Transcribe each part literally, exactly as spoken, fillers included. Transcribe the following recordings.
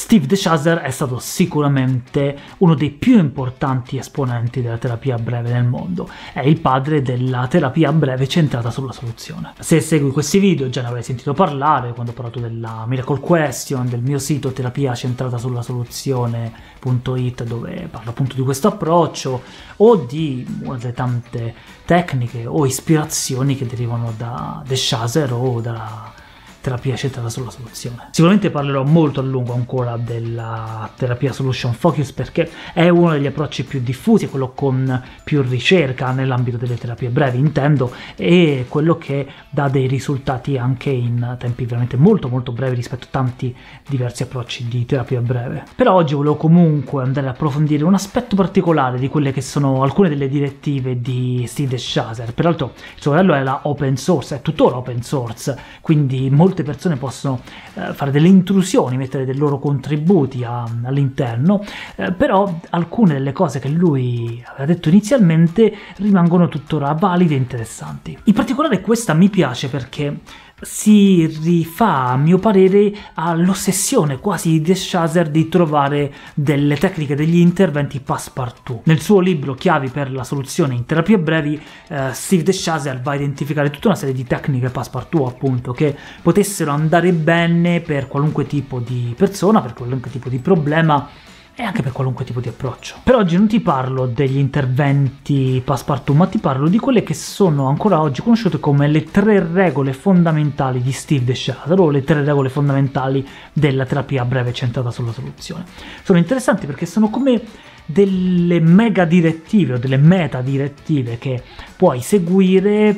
Steve DeShazer è stato sicuramente uno dei più importanti esponenti della terapia breve nel mondo, è il padre della terapia breve centrata sulla soluzione. Se segui questi video già ne avrai sentito parlare quando ho parlato della Miracle Question, del mio sito terapia centrata sulla soluzione punto it, dove parlo appunto di questo approccio, o di una delle tante tecniche o ispirazioni che derivano da DeShazer o dalla terapia centrata sulla soluzione. Sicuramente parlerò molto a lungo ancora della terapia solution focus, perché è uno degli approcci più diffusi, è quello con più ricerca nell'ambito delle terapie brevi, intendo, e quello che dà dei risultati anche in tempi veramente molto molto brevi rispetto a tanti diversi approcci di terapia breve. Però oggi volevo comunque andare a approfondire un aspetto particolare di quelle che sono alcune delle direttive di Steve DeShazer. Peraltro il suo modello è la open source, è tuttora open source, quindi molte persone possono eh, fare delle intrusioni, mettere dei loro contributi all'interno, eh, però alcune delle cose che lui aveva detto inizialmente rimangono tuttora valide e interessanti. In particolare questa mi piace perché si rifà, a mio parere, all'ossessione quasi di DeShazer di trovare delle tecniche, degli interventi passepartout. Nel suo libro Chiavi per la soluzione in terapie brevi, eh, Steve DeShazer va a identificare tutta una serie di tecniche passepartout, appunto, che potessero andare bene per qualunque tipo di persona, per qualunque tipo di problema e anche per qualunque tipo di approccio. Per oggi non ti parlo degli interventi passepartout, ma ti parlo di quelle che sono ancora oggi conosciute come le tre regole fondamentali di Steve DeShazer, o le tre regole fondamentali della terapia breve centrata sulla soluzione. Sono interessanti perché sono come delle mega direttive o delle meta direttive che puoi seguire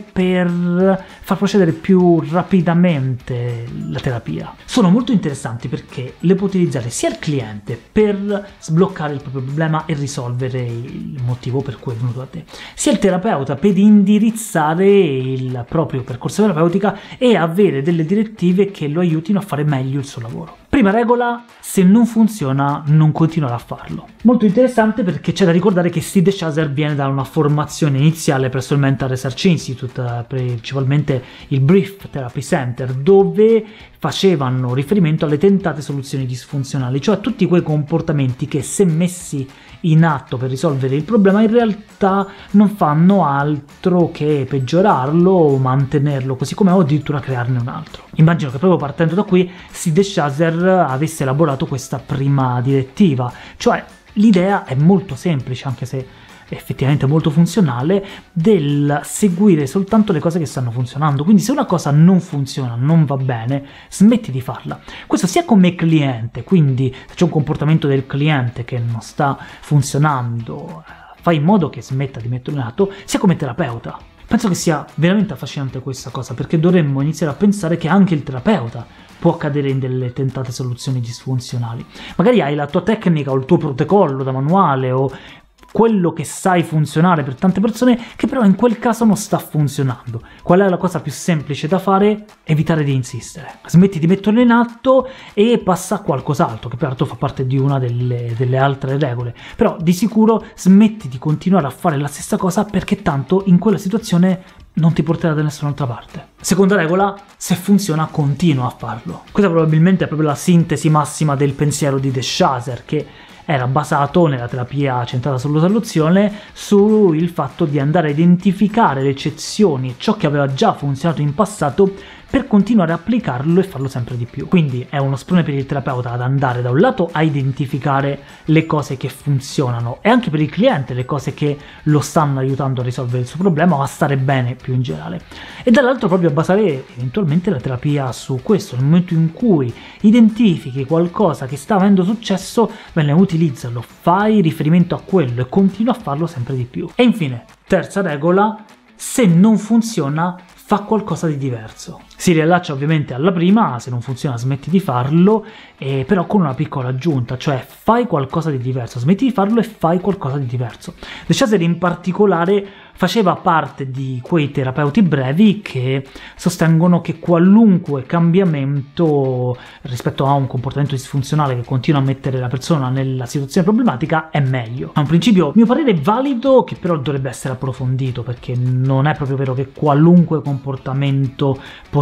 per far procedere più rapidamente la terapia. Sono molto interessanti perché le può utilizzare sia il cliente per sbloccare il proprio problema e risolvere il motivo per cui è venuto a te, sia il terapeuta per indirizzare il proprio percorso terapeutico e avere delle direttive che lo aiutino a fare meglio il suo lavoro. Prima regola: se non funziona non continuare a farlo. Molto interessante perché c'è da ricordare che Steve DeShazer viene da una formazione iniziale presso il Mental Research Institute, principalmente il Brief Therapy Center, dove facevano riferimento alle tentate soluzioni disfunzionali, cioè tutti quei comportamenti che, se messi in atto per risolvere il problema, in realtà non fanno altro che peggiorarlo o mantenerlo così com'è, o addirittura crearne un altro. Immagino che proprio partendo da qui Steve DeShazer avesse elaborato questa prima direttiva, cioè l'idea è molto semplice, anche se effettivamente molto funzionale, del seguire soltanto le cose che stanno funzionando. Quindi se una cosa non funziona, non va bene, smetti di farla. Questo sia come cliente, quindi se c'è un comportamento del cliente che non sta funzionando, fai in modo che smetta di metterlo in atto, sia come terapeuta. Penso che sia veramente affascinante questa cosa, perché dovremmo iniziare a pensare che anche il terapeuta può cadere in delle tentate soluzioni disfunzionali. Magari hai la tua tecnica o il tuo protocollo da manuale o quello che sai funzionare per tante persone, che però in quel caso non sta funzionando. Qual è la cosa più semplice da fare? Evitare di insistere. Smetti di metterlo in atto e passa a qualcos'altro, che peraltro fa parte di una delle, delle altre regole. Però di sicuro smetti di continuare a fare la stessa cosa, perché tanto in quella situazione non ti porterà da nessun'altra parte. Seconda regola: se funziona continua a farlo. Questa probabilmente è proprio la sintesi massima del pensiero di DeShazer, che era basato nella terapia centrata sulla soluzione sul fatto di andare a identificare le eccezioni e ciò che aveva già funzionato in passato per continuare a applicarlo e farlo sempre di più. Quindi è uno sprone per il terapeuta ad andare da un lato a identificare le cose che funzionano, e anche per il cliente le cose che lo stanno aiutando a risolvere il suo problema o a stare bene più in generale, e dall'altro proprio a basare eventualmente la terapia su questo. Nel momento in cui identifichi qualcosa che sta avendo successo, bene, utilizzalo, fai riferimento a quello e continua a farlo sempre di più. E infine, terza regola: se non funziona, fa qualcosa di diverso. Si riallaccia ovviamente alla prima: se non funziona smetti di farlo, eh, però con una piccola aggiunta, cioè fai qualcosa di diverso, smetti di farlo e fai qualcosa di diverso. DeShazer in particolare faceva parte di quei terapeuti brevi che sostengono che qualunque cambiamento rispetto a un comportamento disfunzionale che continua a mettere la persona nella situazione problematica è meglio. È un principio, a mio parere, valido, che però dovrebbe essere approfondito, perché non è proprio vero che qualunque comportamento può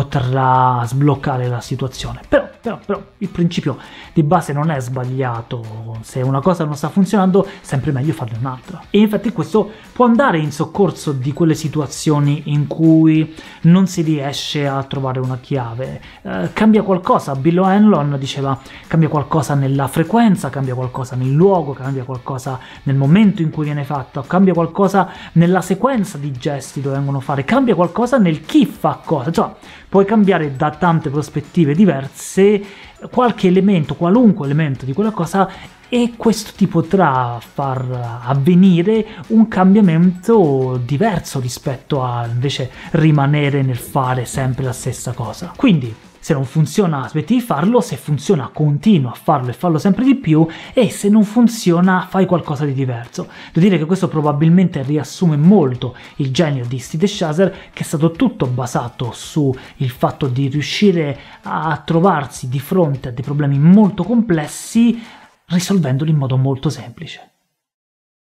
potrà sbloccare la situazione. Però, però, però il principio di base non è sbagliato. Se una cosa non sta funzionando, è sempre meglio farne un'altra. E infatti questo può andare in soccorso di quelle situazioni in cui non si riesce a trovare una chiave. Eh, cambia qualcosa. Bill O'Hanlon diceva cambia qualcosa nella frequenza, cambia qualcosa nel luogo, cambia qualcosa nel momento in cui viene fatto, cambia qualcosa nella sequenza di gesti che vengono fare, cambia qualcosa nel chi fa cosa. Cioè, puoi cambiare da tante prospettive diverse qualche elemento, qualunque elemento di quella cosa, e questo ti potrà far avvenire un cambiamento diverso rispetto a invece rimanere nel fare sempre la stessa cosa. Quindi se non funziona smetti di farlo, se funziona continua a farlo e farlo sempre di più, e se non funziona fai qualcosa di diverso. Devo dire che questo probabilmente riassume molto il genio di Steve DeShazer, che è stato tutto basato sul fatto di riuscire a trovarsi di fronte a dei problemi molto complessi risolvendoli in modo molto semplice.